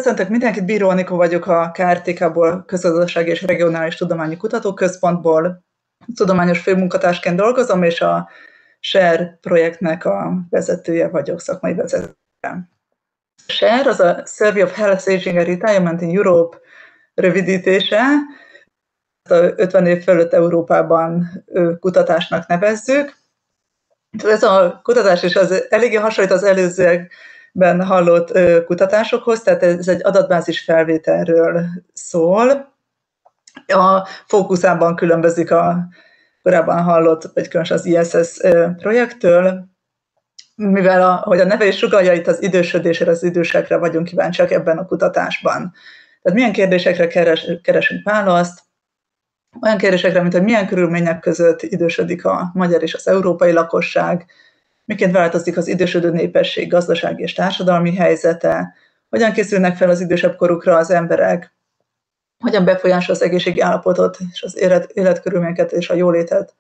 Köszöntök mindenkit, Bíró Anikó vagyok a KRTK-ból, Közgazdasági és Regionális Tudományi Kutatóközpontból. Tudományos főmunkatársként dolgozom, és a SHARE projektnek a vezetője vagyok, szakmai vezetője. SHARE az a Survey of Health, Aging and Retirement in Europe rövidítése. Ezt a 50 év fölött Európában kutatásnak nevezzük. Ez a kutatás is eléggé hasonlít az előzőekben hallott kutatásokhoz, tehát ez egy adatbázis felvételről szól. A fókuszában különbözik a korábban hallott, vagy különösen az ISS projektől, mivel ahogy a neve is sugallja, itt az idősödésre, az idősekre vagyunk kíváncsiak ebben a kutatásban. Tehát milyen kérdésekre keresünk választ, olyan kérdésekre, mint hogy milyen körülmények között idősödik a magyar és az európai lakosság, miként változik az idősödő népesség gazdasági és társadalmi helyzete, hogyan készülnek fel az idősebb korukra az emberek, hogyan befolyásol az egészségi állapotot és az életkörülményeket és a jólétet.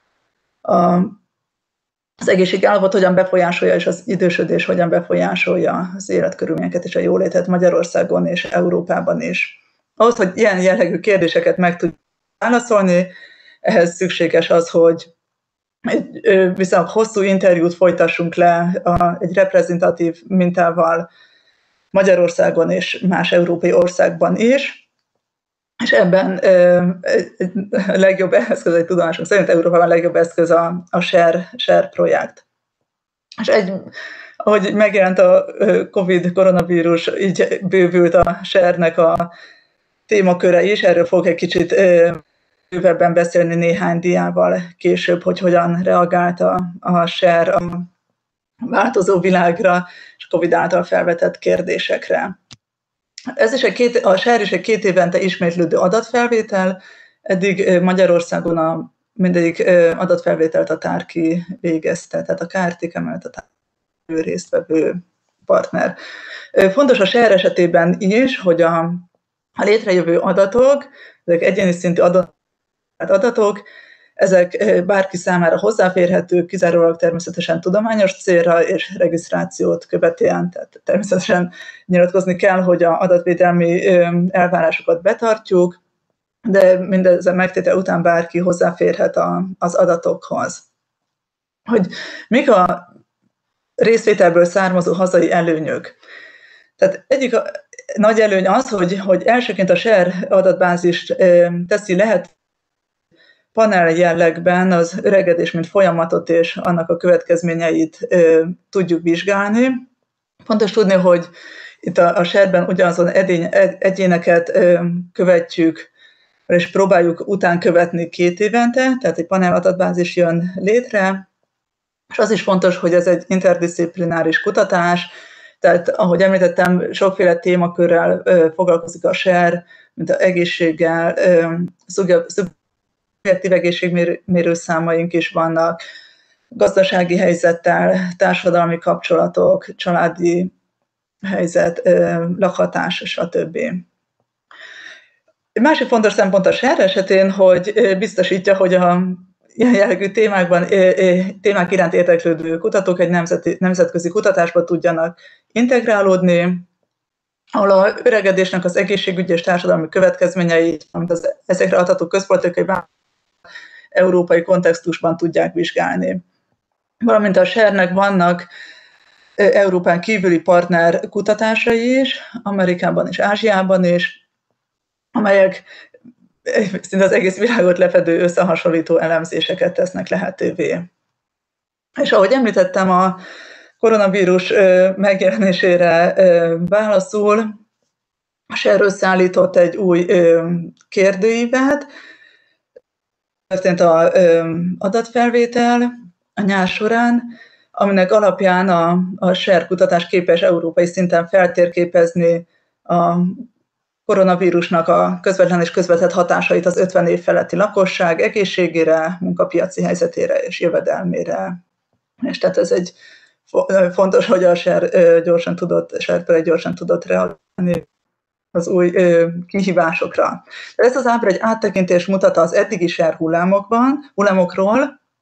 Az egészségi állapot hogyan befolyásolja, és az idősödés hogyan befolyásolja az életkörülményeket és a jólétet Magyarországon és Európában is. Ahhoz, hogy ilyen jellegű kérdéseket meg tudjuk válaszolni, ehhez szükséges az, hogy egy viszonylag hosszú interjút folytassunk le egy reprezentatív mintával Magyarországon és más európai országban is, és ebben a legjobb eszköz, egy tudomásunk szerint Európában a legjobb eszköz a SHARE projekt. És ahogy megjelent a Covid koronavírus, így bővült a SHARE-nek a témaköre is, erről fogok egy kicsit bővebben beszélni néhány diával később, hogy hogyan reagált a SHARE a változó világra és Covid által felvetett kérdésekre. A SHARE is egy 2 évente ismétlődő adatfelvétel, eddig Magyarországon mindegyik adatfelvételt a Tárki végezte, tehát a KRTK mellett a Tárki résztvevő partner. Fontos a SHARE esetében is, hogy a létrejövő adatok, ezek egyéni szintű adatok, ezek bárki számára hozzáférhetők, kizárólag természetesen tudományos célra és regisztrációt követően. Tehát természetesen nyilatkozni kell, hogy az adatvédelmi elvárásokat betartjuk, de mindezen megtétel után bárki hozzáférhet az adatokhoz. Hogy mik a részvételből származó hazai előnyök? Tehát egyik nagy előny az, hogy elsőként a SHARE adatbázist teszi lehet panel jellegben az öregedés, mint folyamatot és annak a következményeit tudjuk vizsgálni. Fontos tudni, hogy itt a SHARE-ben ugyanazon egyéneket követjük, és próbáljuk után követni 2 évente, tehát egy panel adatbázis jön létre, és az is fontos, hogy ez egy interdisziplináris kutatás, tehát ahogy említettem, sokféle témakörrel foglalkozik a SHARE, mint az egészséggel, szubjektív egészségmérőszámaink is vannak, gazdasági helyzettel, társadalmi kapcsolatok, családi helyzet, lakhatás, stb. Egy másik fontos szempont a SHARE esetén, hogy biztosítja, hogy a ilyen jellegű témák iránt érdeklődő kutatók egy nemzetközi kutatásba tudjanak integrálódni, ahol az öregedésnek az egészségügyi és társadalmi következményeit, amit ezekre adható közpolitikai európai kontextusban tudják vizsgálni. Valamint a SHARE-nek vannak Európán kívüli partner kutatásai is, Amerikában és Ázsiában is, amelyek szinte az egész világot lefedő összehasonlító elemzéseket tesznek lehetővé. És ahogy említettem, a koronavírus megjelenésére válaszul, a SHARE összeállított egy új kérdőívet, történt az adatfelvétel a nyár során, aminek alapján a SHARE kutatás képes európai szinten feltérképezni a koronavírusnak a közvetlen és közvetett hatásait az 50 év feletti lakosság egészségére, munkapiaci helyzetére és jövedelmére. És tehát ez egy fontos, hogy a SHARE gyorsan tudott reagálni az új kihívásokra. De ez az ábra egy áttekintést mutat az eddigi SHARE hullámokról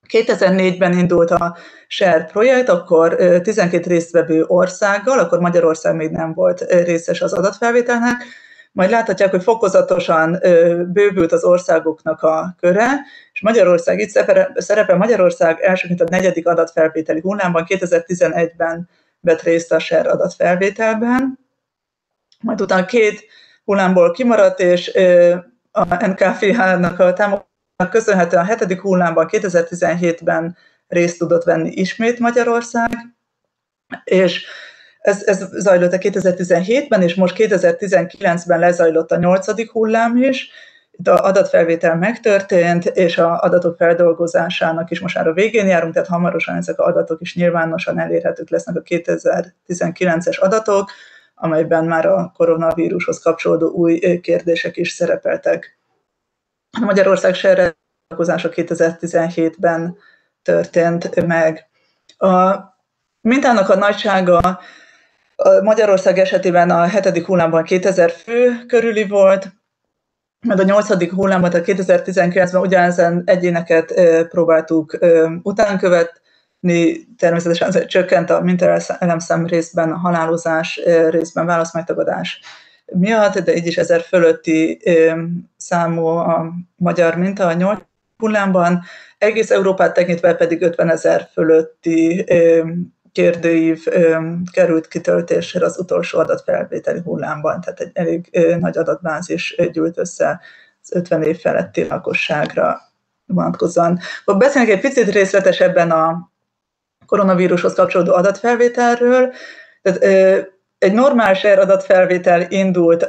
2004-ben indult a SHARE projekt, akkor 12 résztvevő országgal, akkor Magyarország még nem volt részes az adatfelvételnek, majd láthatják, hogy fokozatosan bővült az országoknak a köre, és Magyarország itt szerepel. Magyarország elsőként a 4. adatfelvételi hullámban, 2011-ben vett részt a SHARE adatfelvételben, majd utána 2 hullámból kimaradt, és a NKFH-nak a támogatásnak köszönhetően a 7. hullámban 2017-ben részt tudott venni ismét Magyarország, és ez zajlott a 2017-ben, és most 2019-ben lezajlott a 8. hullám is. Itt az adatfelvétel megtörtént, és az adatok feldolgozásának is most már a végén járunk, tehát hamarosan ezek az adatok is nyilvánosan elérhetők lesznek, a 2019-es adatok, amelyben már a koronavírushoz kapcsolódó új kérdések is szerepeltek. Magyarország SHARE találkozása 2017-ben történt meg. A mintának a nagysága Magyarország esetében a 7. hullámban 2000 fő körüli volt, majd a 8. hullámban, tehát 2019-ben ugyanezen egyéneket próbáltuk utánkövetni, természetesen csökkent a mintaelemszám részben, a halálozás részben, válaszmegtagadás miatt, de így is 1000 fölötti számú a magyar minta a 8. hullámban, egész Európát tekintve pedig 50 000 fölötti kérdőív került kitöltésre az utolsó adatfelvételi hullámban, tehát egy elég nagy adatbázis gyűlt össze az 50 év feletti lakosságra vonatkozóan. Beszélnek egy picit részletesebben a koronavírushoz kapcsolódó adatfelvételről. Tehát, egy normál SHARE adatfelvétel indult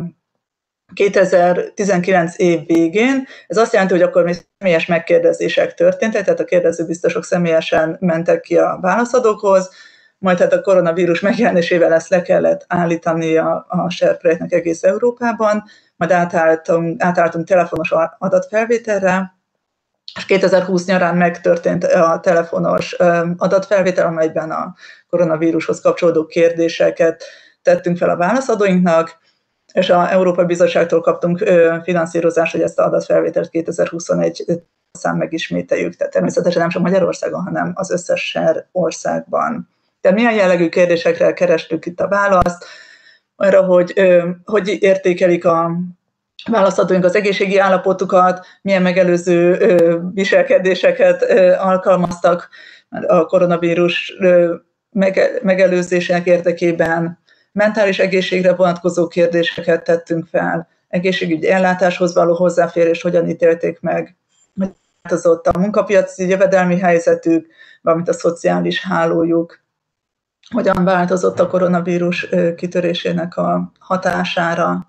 2019 év végén. Ez azt jelenti, hogy akkor még személyes megkérdezések történtek, tehát a kérdezőbiztosok személyesen mentek ki a válaszadókhoz, majd hát a koronavírus megjelenésével ezt le kellett állítani a SHARE projektnek egész Európában, majd átálltunk telefonos adatfelvételre, és 2020 nyarán megtörtént a telefonos adatfelvétel, amelyben a koronavírushoz kapcsolódó kérdéseket tettünk fel a válaszadóinknak, és az Európai Bizottságtól kaptunk finanszírozást, hogy ezt az adatfelvételt 2021 szám megismételjük. Tehát természetesen nem csak Magyarországon, hanem az összes SHARE országban. De milyen jellegű kérdésekre kerestük itt a választ? Arra, hogy értékelik a válaszadóink az egészségi állapotukat, milyen megelőző viselkedéseket alkalmaztak a koronavírus megelőzésének érdekében, mentális egészségre vonatkozó kérdéseket tettünk fel, egészségügyi ellátáshoz való hozzáférést hogyan ítélték meg, hogy változott a munkapiaci jövedelmi helyzetük, valamint a szociális hálójuk, hogyan változott a koronavírus kitörésének a hatására.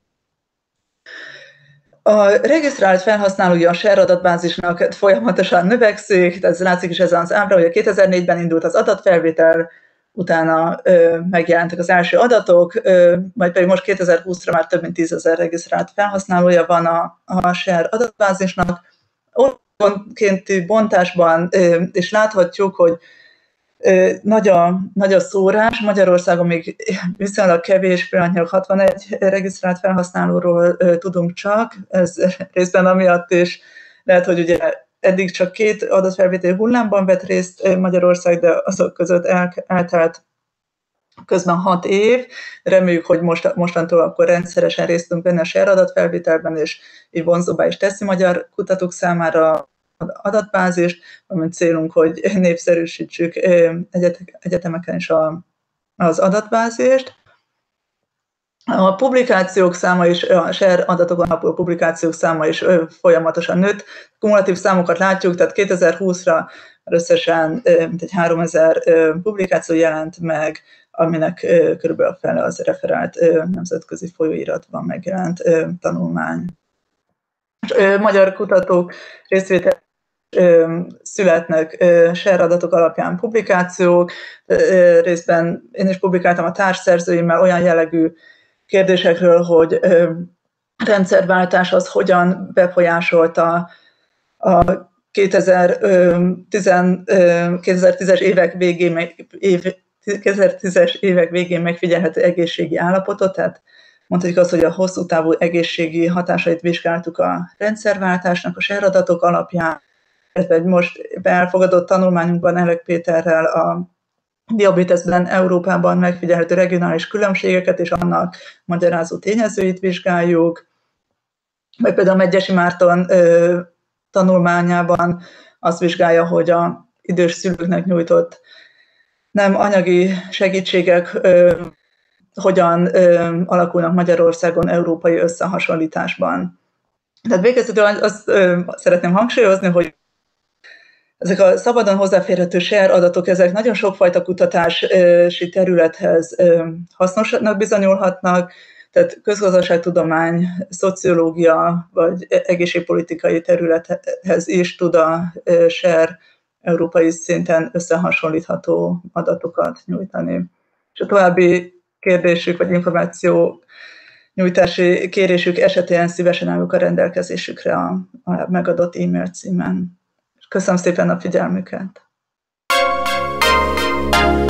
A regisztrált felhasználója a SHARE adatbázisnak folyamatosan növekszik, ez látszik is ezen az ábra, hogy 2004-ben indult az adatfelvétel, utána megjelentek az első adatok, majd pedig most 2020-ra már több mint 10 000 regisztrált felhasználója van a SHARE adatbázisnak. Országonkénti bontásban is láthatjuk, hogy nagy a szórás. Magyarországon még viszonylag kevés, pillanatnyilag 61 regisztrált felhasználóról tudunk csak. Ez részben amiatt is lehet, hogy ugye eddig csak 2 adatfelvételi hullámban vett részt Magyarország, de azok között eltelt közben 6 év. Reméljük, hogy mostantól akkor rendszeresen részt tudunk venni a SHARE adatfelvételben, és így vonzóbbá is teszi magyar kutatók számára adatbázist, valamint célunk, hogy népszerűsítsük egyetemeken is az adatbázist. A publikációk száma is, a SHARE adatokon alapuló publikációk száma is folyamatosan nőtt. Kumulatív számokat látjuk, tehát 2020-ra összesen mintegy 3000 publikáció jelent meg, aminek körülbelül a fele az referált nemzetközi folyóiratban megjelent tanulmány. Magyar kutatók részvétel születnek SHARE adatok alapján publikációk, részben én is publikáltam a társszerzőimmel olyan jellegű kérdésekről, hogy rendszerváltás az hogyan befolyásolta a 2010-es évek végén megfigyelhető egészségi állapotot, tehát mondhatjuk azt, hogy a hosszú távú egészségi hatásait vizsgáltuk a rendszerváltásnak a SHARE adatok alapján, illetve egy most elfogadott tanulmányunkban Elek Péterrel a diabéteszben Európában megfigyelhető regionális különbségeket és annak magyarázó tényezőit vizsgáljuk. Vagy például Medgyessy Márton tanulmányában azt vizsgálja, hogy az idős szülőknek nyújtott nem anyagi segítségek hogyan alakulnak Magyarországon európai összehasonlításban. Tehát végezetül azt szeretném hangsúlyozni, hogy ezek a szabadon hozzáférhető share adatok, ezek nagyon sokfajta kutatási területhez hasznosnak bizonyulhatnak, tehát közgazdaságtudomány, szociológia vagy egészségpolitikai területhez is tud a share európai szinten összehasonlítható adatokat nyújtani. És a további kérdésük vagy információ nyújtási kérésük esetén szívesen állok a rendelkezésükre a megadott e-mail címen. Köszönöm szépen a figyelmüket!